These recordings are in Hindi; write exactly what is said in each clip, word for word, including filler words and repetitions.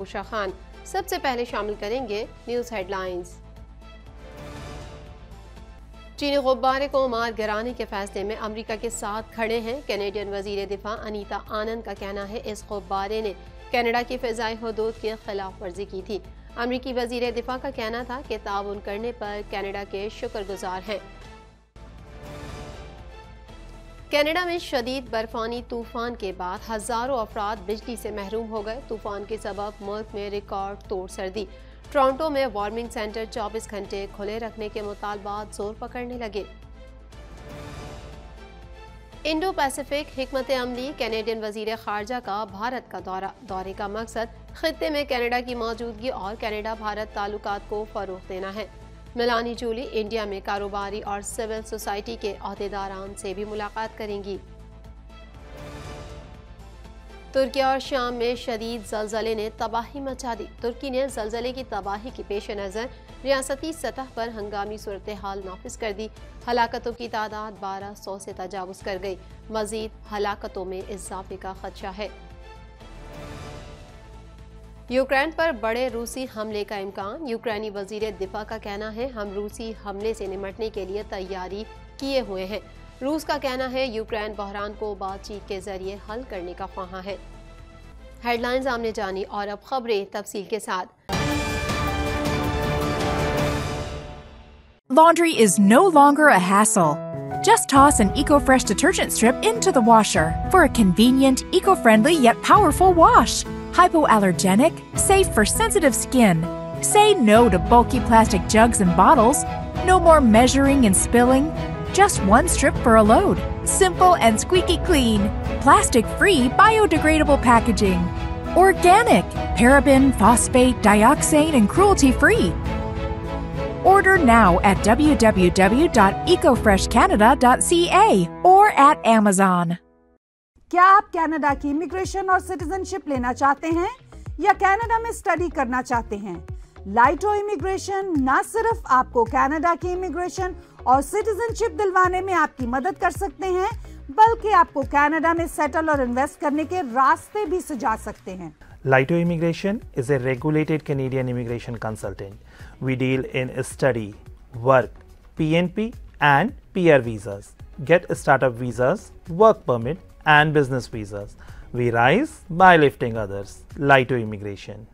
बुशरा खान। सबसे पहले शामिल करेंगे न्यूज हेडलाइंस। चीनी गुब्बारे को मार गिराने के फैसले में अमेरिका के साथ खड़े हैं कैनेडियन वजीर दिफा अनीता आनंद का कहना है इस गुब्बारे ने कनाडा की फिजाई हदूद की खिलाफ वर्जी की थी। अमेरिकी वजीर दिफा का कहना था कि ताउन करने पर कनाडा के शुक्रगुजार हैं। कनाडा में शदीद बर्फानी तूफान के बाद हजारों अफराद बिजली से महरूम हो गए। तूफान के सबब मुल्क में रिकॉर्ड तोड़ सर्दी। टोरंटो में वार्मिंग सेंटर चौबीस घंटे खुले रखने के मुतालबात जोर पकड़ने लगे। इंडो पैसिफिक हिकमत अमली कैनेडियन वजीर खारजा का भारत का दौरा। दौरे का मकसद खित्ते में कनाडा की मौजूदगी और कनाडा भारत ताल्लुकात को फरोग देना है। मेलानी जूली इंडिया में कारोबारी और सिविल सोसाइटी के अहदेदारान से भी मुलाकात करेंगी। तुर्की और शाम में शदीद जलजले ने तबाही मचा दी। तुर्की ने जलजले की तबाही के पेश नज़र रियासती सतह पर हंगामी सूरत हाल नाफिज कर दी। हलाकतों की तादाद बारह सौ से तजावुज कर गई। मजीद हलाकतों में इजाफे का खदशा है। यूक्रेन पर बड़े रूसी हमले का इम्कान। यूक्रेनी वजीर दिफा का कहना है हम रूसी हमले से निपटने के लिए तैयारी किए हुए हैं। रूस का कहना है यूक्रेन बहरान को बातचीत के जरिए हल करने का ख्वाहा है। हेडलाइंस आमने जानी और अब खबरें तफसील के साथ। Laundry is no longer a hassle. Just toss an EcoFresh detergent strip into the washer for a convenient, eco-friendly yet powerful wash. Hypoallergenic, safe for sensitive skin. Say no to bulky plastic jugs and bottles. No more measuring and spilling. Just one strip for a load. Simple and squeaky clean. Plastic-free, biodegradable packaging. Organic, paraben, phosphate, dioxane, and cruelty-free. Order now at w w w dot eco fresh canada dot c a or at Amazon. क्या आप कनाडा की इमिग्रेशन और सिटीजनशिप लेना चाहते हैं या कनाडा में स्टडी करना चाहते हैं? लाइटो इमिग्रेशन न सिर्फ आपको कनाडा की इमिग्रेशन और सिटीजनशिप दिलवाने में आपकी मदद कर सकते हैं, बल्कि आपको कनाडा में सेटल और इन्वेस्ट करने के रास्ते भी सुझा सकते हैं। Laito Immigration is a regulated Canadian immigration consultant. We deal in study, work, P N P and P R visas. Get startup visas, work permit and business visas. We rise by lifting others. Laito Immigration.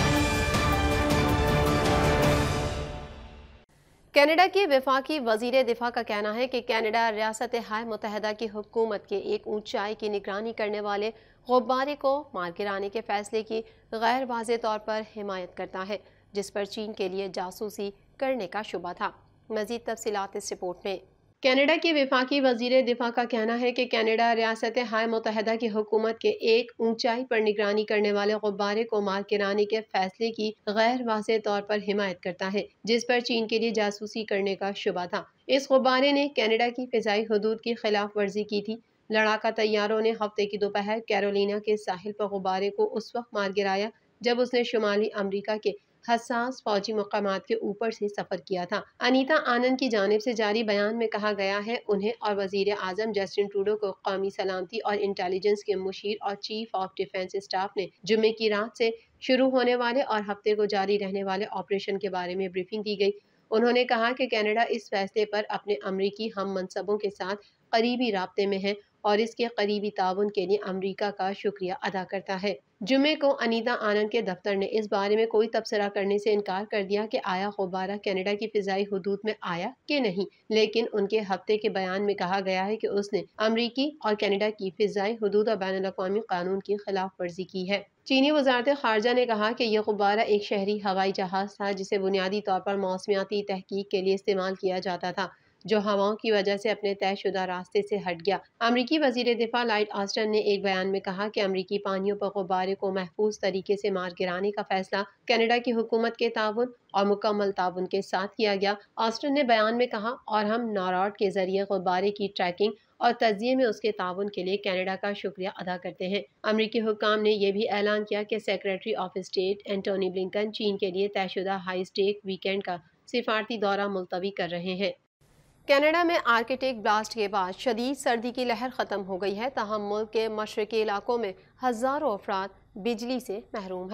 Canada की वफाकी वजीर दिफा का कहना है कि कनाडा रियासत हाय मुत्तहदा की हुकूमत के एक ऊंचाई की निगरानी करने वाले गुब्बारे को मार गिराने के फैसले की गैर वाज़ेह तौर पर हिमायत करता है, जिस पर चीन के लिए जासूसी करने का शुबा था। मज़ीद तफसीलात इस रिपोर्ट में। कनाडा की वफाकी वजीर दिफा का कहना है कि कनाडा रियासत हाय मुत्तहदा की हुकूमत के एक ऊंचाई पर निगरानी करने वाले गुब्बारे को मार गिराने के फैसले की गैर वाज़ेह तौर पर हिमायत करता है, जिस पर चीन के लिए जासूसी करने का शुबा था। इस गुब्बारे ने कनाडा की फिजाई हदूद की खिलाफ वर्जी की थी। लड़ाका तैयारों ने हफ्ते की दोपहर कैरोलिना के साहिल पर गुब्बारे को उस वक्त मार गिराया जब उसने शुमाली अमरीका के हसास फौजी मकामात के ऊपर से सफर किया था। अनीता आनंद की जानिब से जारी बयान में कहा गया है उन्हें और वजीर आजम जस्टिन ट्रूडो को कौमी सलामती और इंटेलिजेंस के मुशीर और चीफ ऑफ डिफेंस स्टाफ ने जुम्मे की रात से शुरू होने वाले और हफ्ते को जारी रहने वाले ऑपरेशन के बारे में ब्रीफिंग दी गई। उन्होंने कहा कि कनाडा इस फैसले पर अपने अमरीकी हम मनसबों के साथ करीबी राब्ते में है और इसके करीबी ताउन के लिए अमरीका का शुक्रिया अदा करता है। जुमे को अनीता आनंद के दफ्तर ने इस बारे में कोई तबसरा करने से इनकार कर दिया कि आया गुब्बारा कनाडा की फिजाई हुदूद में आया कि नहीं, लेकिन उनके हफ्ते के बयान में कहा गया है कि उसने अमरीकी और कनाडा की फिजाई हुदूद और बैनुल अक़वामी कानून की खिलाफ वर्जी की है। चीनी वजारत खारजा ने कहा कि यह गुब्बारा एक शहरी हवाई जहाज था जिसे बुनियादी तौर पर मौसमियाती तहकीक के लिए इस्तेमाल किया जाता था, जो हवाओं की वजह से अपने तयशुदा रास्ते से हट गया। अमरीकी वजीर दिफा लॉयड ऑस्टिन ने एक बयान में कहा कि अमरीकी पानियों पर गुब्बारे को महफूज तरीके से मार गिराने का फैसला कनाडा की हुकूमत के ताउन और मुकम्मल ताउन के साथ किया गया। ऑस्टिन ने बयान में कहा, और हम नारॉड के जरिए गुब्बारे की ट्रैकिंग और तजिए में उसके ताउन के लिए कनाडा का शुक्रिया अदा करते हैं। अमरीकी हुक्काम ने यह भी ऐलान किया कि secretary of state Antony Blinken चीन के लिए तयशुदा हाई स्टेक वीकेंड का सिफारती दौरा मुलतवी कर रहे हैं। कनाडा में आर्कटिक ब्लास्ट के बाद शदीद सर्दी की लहर ख़त्म हो गई है, ताहम मुल्क के मशरकी इलाकों में हज़ारों अफराद बिजली से महरूम हैं।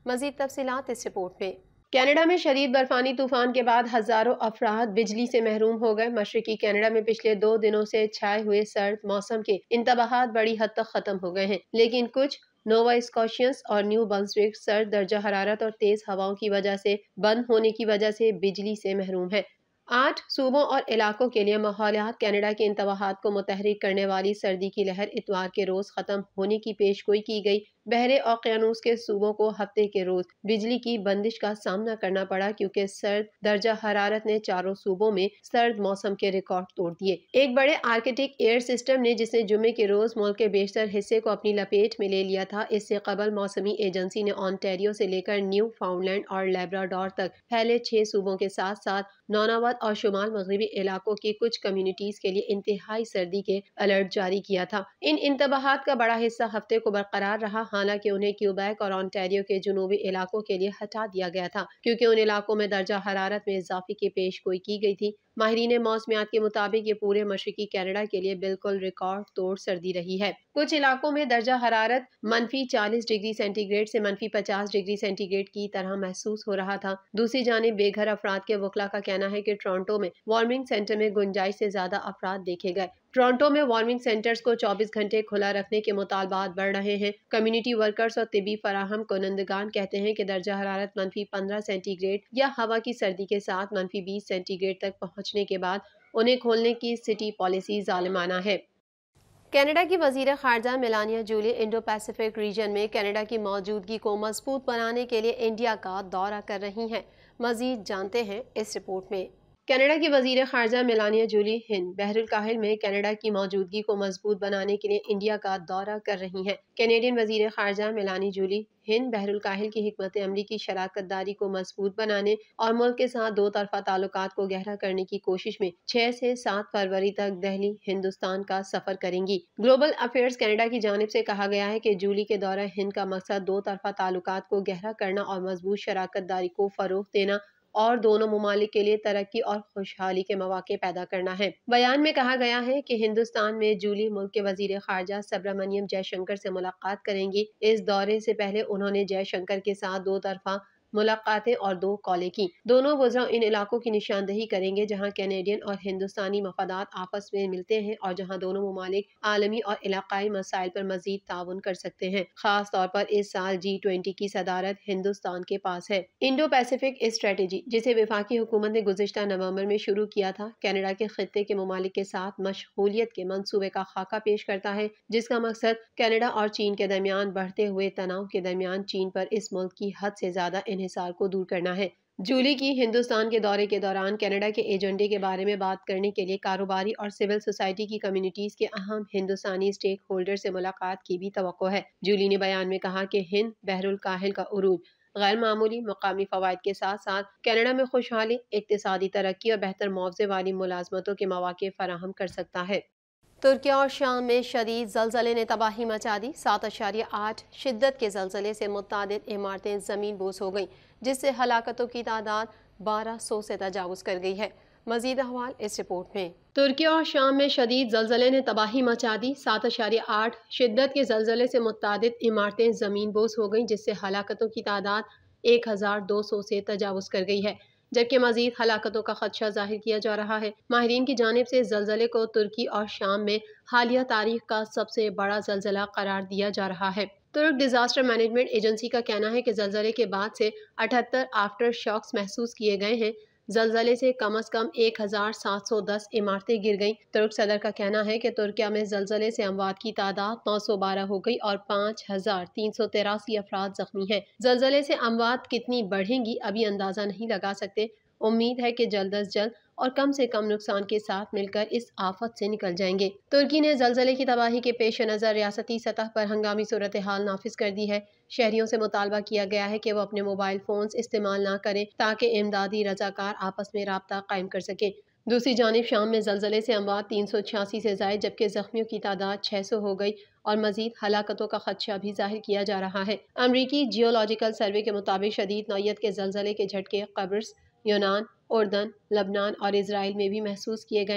मजीद तफसीलात इस रिपोर्ट में। कनाडा में शदीद बर्फानी तूफान के बाद हजारों अफराद बिजली से महरूम हो गए। मशरकी कनाडा में पिछले दो दिनों से छाए हुए सर्द मौसम के इंतबाहात बड़ी हद तक खत्म हो गए हैं, लेकिन कुछ नोवा स्कॉशियंस और न्यू ब्रंसविक सर्द दर्जा हरारत और तेज हवाओं की वजह से बंद होने की वजह से बिजली से महरूम है। आठ सूबों और इलाकों के लिए माहौलियात कनाडा के इंतबाहात को मुतहरिक करने वाली सर्दी की लहर इतवार के रोज खत्म होने की पेशगोई की गई। बहरे औकियानूस के सूबों को हफ्ते के रोज बिजली की बंदिश का सामना करना पड़ा क्योंकि सर्द दर्जा हरारत ने चारों सूबों में सर्द मौसम के रिकॉर्ड तोड़ दिए। एक बड़े आर्कटिक एयर सिस्टम ने जिसने जुम्मे के रोज मुल्क के बेशतर हिस्से को अपनी लपेट में ले लिया था। इससे कबल मौसमी एजेंसी ने ऑन्टेरियो से लेकर न्यू फाउंडलैंड और लेब्राडोर तक फैले छह सूबों के साथ साथ नौनावत और शुमाल मगरबी इलाकों की कुछ कम्युनिटीज के लिए इंतहाई सर्दी के अलर्ट जारी किया था। इन इंतबाहात का बड़ा हिस्सा हफ्ते को बरकरार रहा, हालांकि उन्हें क्यूबेक और ऑन्टेरियो के जुनूबी इलाकों के लिए हटा दिया गया था क्योंकि उन इलाकों में दर्जा हरारत में इजाफे की पेशगोई की गई थी। माहिरीन मौसमियात के मुताबिक ये पूरे मशरकी कनाडा के लिए बिल्कुल रिकॉर्ड तोड़ सर्दी रही है। कुछ इलाकों में दर्जा हरारत मनफी चालीस डिग्री सेंटीग्रेड से मनफी पचास डिग्री सेंटीग्रेड की तरह महसूस हो रहा था। दूसरी जानिब बेघर अफराद के वकला का कहना है कि टोरंटो में वार्मिंग सेंटर में गुंजाइश से ज्यादा अफराद देखे गए। टोरंटो में वार्मिंग सेंटर्स को चौबीस घंटे खुला रखने के मुतालबात बढ़ रहे हैं। कम्युनिटी वर्कर्स और तिबी फराहम कुनंदगान कहते हैं कि दर्जा हरारत मनफी पंद्रह सेंटीग्रेड या हवा की सर्दी के साथ मनफी बीस सेंटीग्रेड तक पहुंचने के बाद उन्हें खोलने की सिटी पॉलिसी जालिमाना है। कनाडा की वजीर खारजा Melania Joly Indo Pacific region में कनाडा की मौजूदगी को मजबूत बनाने के लिए इंडिया का दौरा कर रही हैं। मजीद जानते हैं इस रिपोर्ट में। कनाडा की वजीर खारजा मेलानिया जूली हिंद बहरुल काहिल में कनाडा की मौजूदगी को मजबूत बनाने के लिए इंडिया का दौरा कर रही हैं। कैनेडियन वजीर खारजा मेलानी जूली हिंद बहरुल काहिल की हिकमत अमली की शराकत दारी को मजबूत बनाने और मुल्क के साथ दो तरफा ताल्लुकात को गहरा करने की कोशिश में छह से सात फरवरी तक दिल्ली हिंदुस्तान का सफर करेंगी। ग्लोबल अफेयर्स कनाडा की जानिब से कहा गया है कि जूली के दौरा हिंद का मकसद दो तरफा ताल्लुकात को गहरा करना और मजबूत शराकत दारी को फरोग देना और दोनों ममालिक के लिए तरक्की और खुशहाली के मौके पैदा करना है। बयान में कहा गया है कि हिंदुस्तान में जूली मुल्क के वजीर खारजा सुब्रमण्यम जयशंकर से मुलाकात करेंगी। इस दौरे से पहले उन्होंने जयशंकर के साथ दो तरफा मुलाकातें और दो कॉलें की। दोनों वज़रा इन इलाकों की निशानदेही करेंगे जहां कैनेडियन और हिंदुस्तानी मफादात आपस में मिलते हैं और जहां दोनों ममालिक आलमी और इलाकाई मसाइल पर मजीद ताउन कर सकते हैं। खास तौर पर इस साल जी ट्वेंटी की सदारत हिंदुस्तान के पास है। इंडो पैसिफिक स्ट्रेटेजी, जिसे वफाकी हुकूमत ने गुज़िश्ता नवंबर में शुरू किया था, कनाडा के खित्ते के ममालिक के साथ मशगूलियत के मंसूबे का खाका पेश करता है, जिसका मकसद कनाडा और चीन के दरमियान बढ़ते हुए तनाव के दरमियान चीन पर इस मुल्क की हद से ज्यादा इन्हिसार को दूर करना है। जूली की हिंदुस्तान के दौरे के दौरान कनाडा के एजेंडे के बारे में बात करने के लिए कारोबारी और सिविल सोसाइटी की कम्युनिटीज के अहम हिंदुस्तानी स्टेक होल्डर से मुलाकात की भी तवक्को है। जूली ने बयान में कहा कि हिंद बहरुल काहिल का उरूज गैर मामूली मुकामी फवायद के साथ साथ कनाडा में खुशहाली, इक्तिसादी तरक्की और बेहतर मुआवजे वाली मुलाजमतों के मौके फराहम कर सकता है। तुर्की और शाम में शदीद जलजले ने तबाही मचा दी। सात अशारिया आठ शिद्दत के जलजले से मुतादिद इमारतें जमीन बोस हो गईं, जिससे हलाकतों की तादाद बारह सौ से तजावुज कर गई है। मजीद अहवाल इस रिपोर्ट में। तुर्की और शाम में शदीद जलजले ने तबाही मचा दी। सात अशारिया आठ शिद्दत के जलजले से मुतादिद इमारतें जमीन बोस हो गईं, जिससे हलाकतों की तादाद एक हजार दो सौ से तजावुज कर गई है, जबकि मजीद हलाकतों का खदशा जाहिर किया जा रहा है। माहिरीन की जानिब से जलजले को तुर्की और शाम में हालिया तारीख का सबसे बड़ा जलजला करार दिया जा रहा है। तुर्क डिजास्टर मैनेजमेंट एजेंसी का कहना है कि जलजले के बाद से अठहत्तर आफ्टर शॉक्स महसूस किए गए हैं। जलजले से कम अज कम एक हजार सात सौ दस इमारतें गिर गईं। तुर्क सदर का कहना है कि तुर्किया में जलजले से अमवात की तादाद नौ सौ बारह हो गई और पाँच हजार तीन सौ तिरासी अफराद जख्मी हैं। जलजले से अमवात कितनी बढ़ेंगी अभी अंदाजा नहीं लगा सकते। उम्मीद है कि जल्द अज जल्द और कम से कम नुकसान के साथ मिलकर इस आफत से निकल जाएंगे। तुर्की ने जलजले की तबाही के पेश नज़र रियासती सतह पर हंगामी सूरत हाल नाफिज कर दी है। शहरियों से मुतालबा किया गया है कि वो अपने मोबाइल फोन्स इस्तेमाल न करें ताकि इमदादी रजाकार आपस में राब्ता कायम कर सकें। दूसरी जानिब शाम में जलजले से अमवात तीन सौ छियासी से जायद जबकि जख्मियों की तादाद छह सौ हो गई और मजीद हलाकतों का खदशा भी जाहिर किया जा रहा है। अमरीकी जियोलॉजिकल सर्वे के मुताबिक शदीद नौयत के जलजले के झटके कब्रस, यूनान, उर्दन, लबनान और इसराइल में भी महसूस किए गए हैं।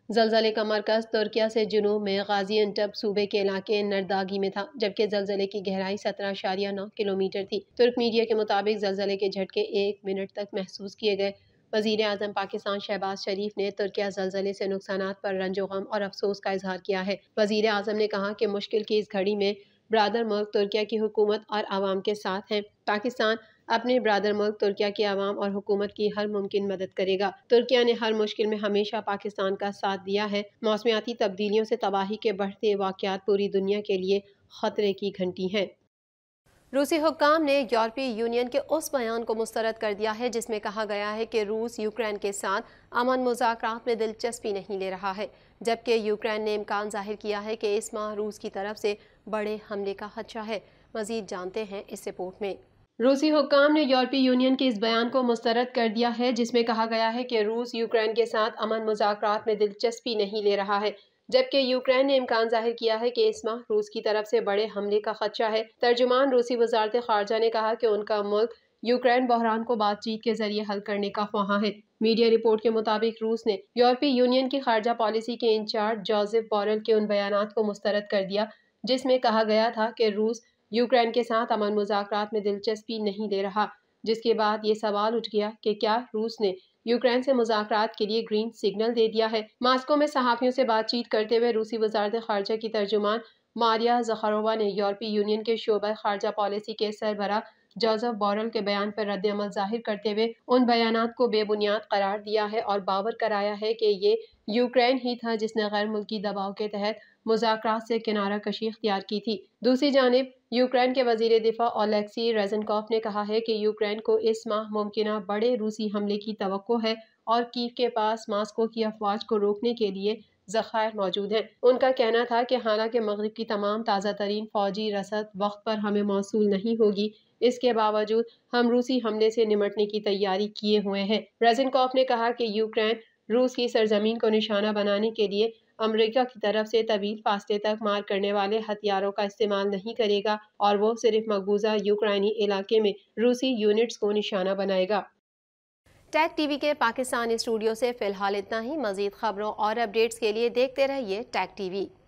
जलजले का मरकज तुर्किया से जुनूब में गाजियान्टेप सूबे के इलाके नरदागी में था, जबकि जलजले की गहराई सत्रह अशारिया नौ किलोमीटर थी। तुर्क मीडिया के मुताबिक जलजले के झटके एक मिनट तक महसूस किए गए। वज़ीर आज़म पाकिस्तान शहबाज शरीफ ने तुर्किया जलजले से नुकसानात पर रंजो गम और अफसोस का इजहार किया है। वज़ीर आज़म ने कहा कि मुश्किल की इस घड़ी में ब्रादर मुल्क तुर्किया की हुकूमत और आवाम के साथ हैं। पाकिस्तान अपने ब्रादर मुल्क तुर्किया की आवाम और हुकूमत की हर मुमकिन मदद करेगा। तुर्किया ने हर मुश्किल में हमेशा पाकिस्तान का साथ दिया है। मौसमियाती तब्दीलियों से तबाही के बढ़ते वाक़यात पूरी दुनिया के लिए खतरे की घंटी हैं। रूसी हुक्काम ने यूरोपीय यूनियन के उस बयान को मुस्तरद कर दिया है जिसमें कहा गया है कि रूस यूक्रेन के साथ अमन मुज़ाकरात में दिलचस्पी नहीं ले रहा है, जबकि यूक्रेन ने इम्कान जाहिर किया है कि इस माह रूस की तरफ से बड़े हमले का खदशा है। मज़ीद जानते हैं इस रिपोर्ट में। रूसी हुक्काम ने यूरोपीय यूनियन के इस बयान को मुस्तरद कर दिया है जिसमें कहा गया है कि रूस यूक्रेन के साथ अमन मुज़ाकरात में दिलचस्पी नहीं ले रहा है, जबकि यूक्रेन ने इम्कान जाहिर किया है कि इस माह रूस की तरफ से बड़े हमले का खदशा है। तर्जुमान रूसी वज़ारत ख़ारजा ने कहा कि उनका मुल्क यूक्रेन बहरान को बातचीत के जरिए हल करने का ख्वाहां है। मीडिया रिपोर्ट के मुताबिक रूस ने यूरोपीय यूनियन की खारजा पॉलिसी के इंचार्ज जोसेफ बोरेल के उन बयानात को मुस्तरद कर दिया जिसमें कहा गया था कि रूस यूक्रेन के साथ अमन मुज़ाकरात में दिलचस्पी नहीं ले रहा, जिसके बाद ये सवाल उठ गया कि क्या रूस ने यूक्रेन से मुज़ाकरात के लिए ग्रीन सिग्नल दे दिया है। मास्को में सहाफ़ियों से बातचीत करते हुए रूसी वज़ारत ख़ारजा की तर्जुमान मारिया ज़खारोवा ने यूरोपीय यूनियन के शोबा ख़ारजा पॉलिसी के सरबराह जोसेफ बोरेल के बयान पर रद्द अमल जाहिर करते हुए उन बयानात को बेबुनियाद करार दिया है और बावर कराया है कि ये यूक्रेन ही था जिसने गैर मुल्की दबाव के तहत मुज़ाकरात से किनारा कशी इख्तियार की थी। दूसरी जानिब यूक्रेन के वज़ीर दिफा ओलेक्सी रेज़नकोफ ने कहा है कि यूक्रेन को इस माह मुमकिना बड़े रूसी हमले की तवक्को है और कीव के पास मास्को की अफवाज को रोकने के लिए ज़खायर मौजूद हैं। उनका कहना था कि हालांकि मगरिब की तमाम ताज़ा तरीन फौजी रसद वक्त पर हमें मौसूल नहीं होगी, इसके बावजूद हम रूसी हमले से निमटने की तैयारी किए हुए हैं। रेज़नकोफ ने कहा कि यूक्रेन रूस की सरजमीन को निशाना बनाने के लिए अमेरिका की तरफ से तवील फासले तक मार करने वाले हथियारों का इस्तेमाल नहीं करेगा और वो सिर्फ मकबूजा यूक्रेनी इलाके में रूसी यूनिट्स को निशाना बनाएगा। टैग टीवी के पाकिस्तानी स्टूडियो से फिलहाल इतना ही। मजीद खबरों और अपडेट्स के लिए देखते रहिए टैग टीवी।